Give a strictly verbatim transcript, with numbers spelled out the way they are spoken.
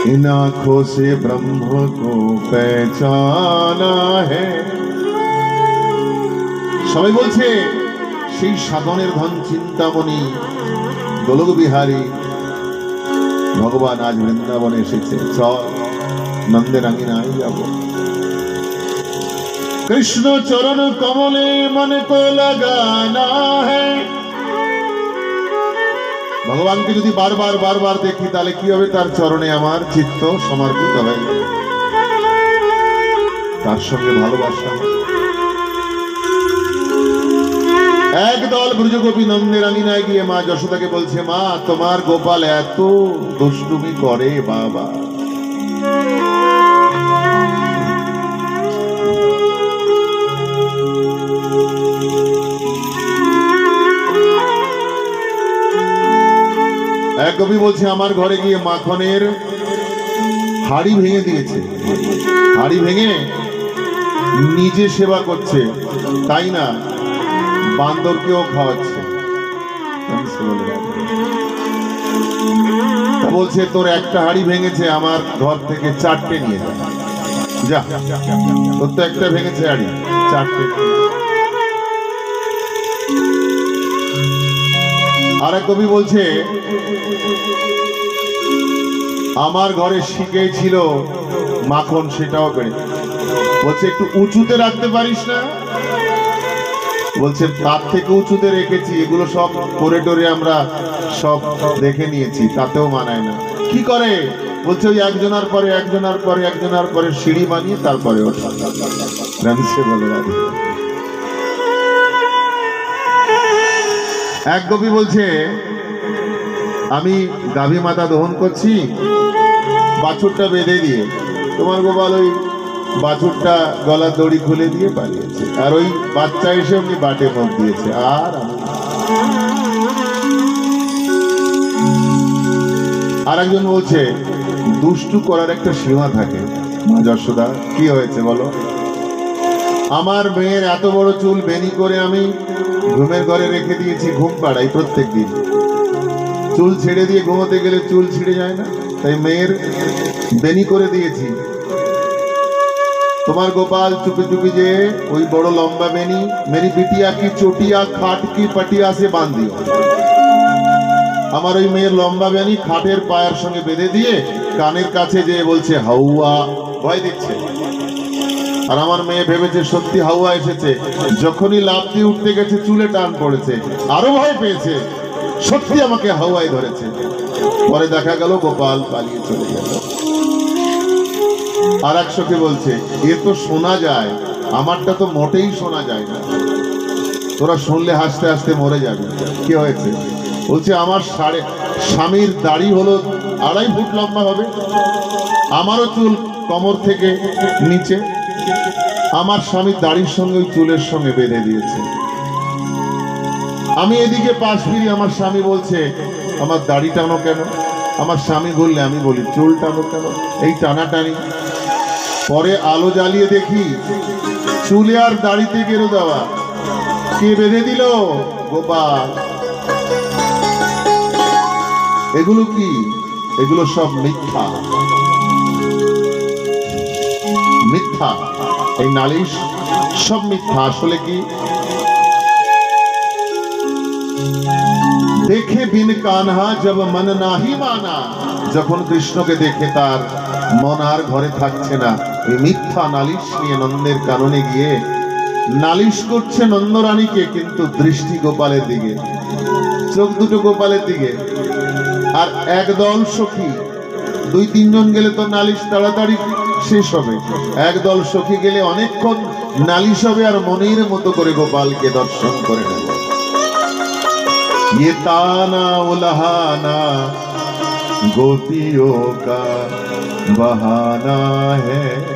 इन आंखों से ब्रह्म को पहचाना है। সবাই বলছে সেই সাধনের ধন চিন্তামণি গোলক বিহারী ভগবান আজ বৃন্দাবনে এসেছে, চল নন্দের আঙিনায় যাব। কৃষ্ণ চরণ কমলে মন কো লাগানা হ্যায়। ভগবানকে যদি বারবার বারবার দেখি তাহলে কি হবে? তার চরণে আমার চিত্ত সমর্পিত হয়ে যাবে, তার সঙ্গে ভালোবাসা। একদল ব্রজগোপী নন্দের আঙিনায় গিয়ে মা যশোদাকে বলছে, মা তোমার গোপাল এত দুষ্টুমি করে বাবা। এক কবি বলছে, আমার ঘরে গিয়ে মাখনের হাড়ি ভেঙে দিয়েছে, হাড়ি ভেঙে নিজে সেবা করছে, তাই না বান্দরকেও খাওয়াচ্ছে। বলছে তোর একটা হাড়ি ভেঙেছে, আমার ঘর থেকে চারটে নিয়ে যা, তোর তো একটা ভেঙেছে হাড়ি, চারটে। আর এক কবি বলছে, আমার ঘরে শিখে ছিল মাখন, সেটাও পেরে। বলছে একটু উঁচুতে রাখতে পারিস না? বলছে তার থেকে উঁচুতে রেখেছি, এগুলো সব করিডোরে আমরা সব দেখে নিয়েছি, তাতেও মানায় না। কি করে? বলছে ওই একজনের পরে একজনের পরে একজনের পরে সিঁড়ি বানিয়ে তারপরে ওঠা। বলে এক কবি বলছে, আমি গাভী মাতা দহন করছি, বাছুরটা বেঁধে দিয়ে তোমার গোপাল ওই বাছুরটা গলার দড়ি খুলে দিয়ে পালিয়েছে, আর ওই বাচ্চা এসে এমনি বাটে মুখ দিয়েছে। আর আর একজন বলছে, দুষ্টু করার একটা সীমা থাকে। মা যশোদা কি হয়েছে বলো? আমার মেয়ের এত বড় চুল বেনি করে আমি ঘুমের ঘরে রেখে দিয়েছি, ঘুম পাড়াই প্রত্যেক দিন। চুল ছেড়ে দিয়ে ঘুমোতে গেলে চুল ছিঁড়ে যায় না, তাই মেয়ের বেনি করে দিয়েছি। তোমার গোপাল চুপি চুপি যে ওই বড় লম্বা বেনি মেরি বিটিয়া কি চটিয়া খাট কি পাটিয়া সে বাঁধ দিও। আমার ওই মেয়ের লম্বা বেনি খাটের পায়ের সঙ্গে বেঁধে দিয়ে কানের কাছে যে বলছে হাউয়া, ভয় দিচ্ছে। আর আমার মেয়ে ভেবেছে সত্যি হাওয়া এসেছে, যখনই লাফ দিয়ে উঠতে গেছে চুলে টান পড়েছে, আরো ভয় পেয়েছে, সত্যি আমাকে হাওয়ায় ধরেছে। পরে দেখা গেল গোপাল পালিয়ে চলে গেল। আর এক সখী বলছে, এ তো শোনা যায়, আমারটা তো মোটেই শোনা যায় না, তোরা শুনলে হাসতে হাসতে মরে যাবে। কি হয়েছে? বলছে আমার সাড়ে স্বামীর দাড়ি হলো আড়াই ফুট লম্বা হবে, আমারও চুল কোমর থেকে নিচে, আমার স্বামী দাড়ির সঙ্গে ওই চুলের সঙ্গে বেঁধে দিয়েছে। আমি এদিকে পাশ ফিরি, আমার স্বামী বলছে আমার দাড়ি টানো কেন? আমার স্বামী বললে আমি বলি চুল টানো কেন? এই টানা টানি। পরে আলো জ্বালিয়ে দেখি চুলে আর দাড়িতে গেরো দেওয়া। কে বেঁধে দিল? গোপাল। এগুলো কি? এগুলো সব মিথ্যা, মিথ্যা। এই নালিশ সব মিথ্যা। আসলে কি? দেখে বিন কানহা জব মন নাহি মানা, যখন কৃষ্ণকে দেখে তার মন আর ঘরে থাকছে না, এই মিথ্যা নালিশ নিয়ে নন্দের কাননে গিয়ে নালিশ করছে নন্দরানীকে, কিন্তু দৃষ্টি গোপালের দিকে, চোখ দুটো গোপালের দিকে। আর একদল সখী, দুই তিনজন গেলে তো নালিশ তাড়াতাড়ি শেষ হবে, একদল সখী গেলে অনেকক্ষণ নালিশ হবে, আর মনের মতো করে গোপালকে দর্শন করে নেবে। ये ताना उल्हाना गोपियों का बहाना है।